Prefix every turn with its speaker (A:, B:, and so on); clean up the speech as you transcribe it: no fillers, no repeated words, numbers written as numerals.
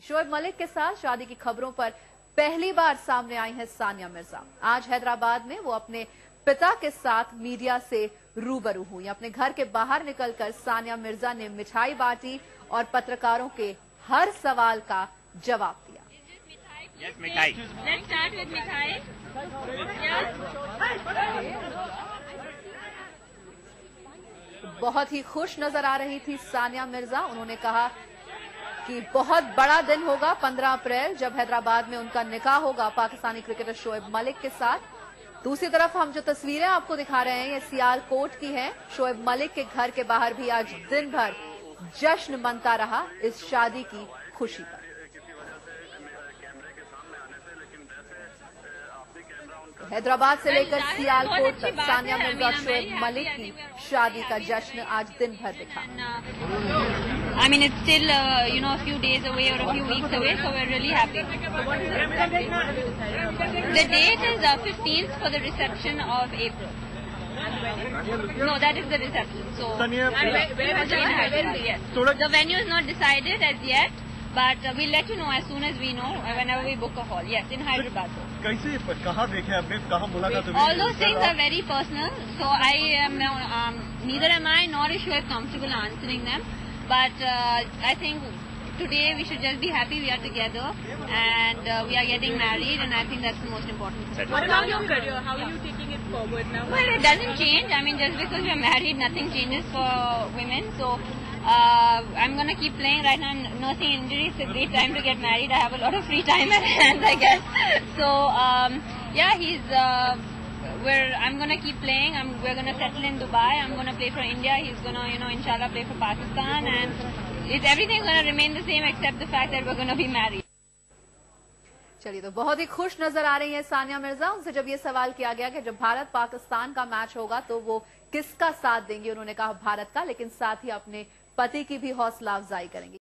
A: शोएब मलिक के साथ शादी की खबरों पर पहली बार सामने आई है सानिया मिर्जा। आज हैदराबाद में वो अपने पिता के साथ मीडिया से रूबरू हुई। अपने घर के बाहर निकलकर सानिया मिर्जा ने मिठाई बांटी और पत्रकारों के हर सवाल का जवाब दिया।
B: Yes, मिठाई।
C: Let's start with मिठाई।
A: बहुत ही खुश नजर आ रही थी सानिया मिर्जा। उन्होंने कहा कि बहुत बड़ा दिन होगा 15 अप्रैल, जब हैदराबाद में उनका निकाह होगा पाकिस्तानी क्रिकेटर शोएब मलिक के साथ। दूसरी तरफ हम जो तस्वीरें आपको दिखा रहे हैं ये सियालकोट की हैं। शोएब मलिक के घर के बाहर भी आज दिन भर जश्न मनता रहा इस शादी की खुशी पर। हैदराबाद से लेकर सियालकोट तक सानिया मिर्जा शोएब मलिक की शादी का जश्न आज दिन भर दिखा।
C: I mean, it's still, a few days away or a few weeks away, so we're really happy. The date is 15th for the reception of April. No, that is the reception. So, yes. The venue is not decided as yet, but we'll let you know as soon as we know, whenever we book a hall. Yes, in Hyderabad.
B: कैसे कहाँ देखे आपने, कहाँ मुलाकात हुई?
C: All those things are very personal, so I am neither am I nor is Shoaib comfortable answering them. But I think today we should just be happy we are together and we are getting married, and I think that's the most important thing.
D: What about your career? How are you taking it forward now?
C: Well, it doesn't change. I mean, just because we are married, nothing changes for women. So I'm going to keep playing. Right now I'm nursing injury. It's a great time to get married. I have a lot of free time at hand, I guess. So yeah, I'm going to keep playing. We're going to settle in Dubai. I'm going to play for India. He's going to, inshallah, play for Pakistan. And everything's going to remain the same except the fact that we're going to be married.
A: चलिए, तो बहुत ही खुश नजर आ रही है सानिया मिर्जा। उनसे जब ये सवाल किया गया कि जब भारत पाकिस्तान का मैच होगा तो वो किसका साथ देंगी, उन्होंने कहा भारत का, लेकिन साथ ही अपने पति की भी हौसला अफजाई करेंगी।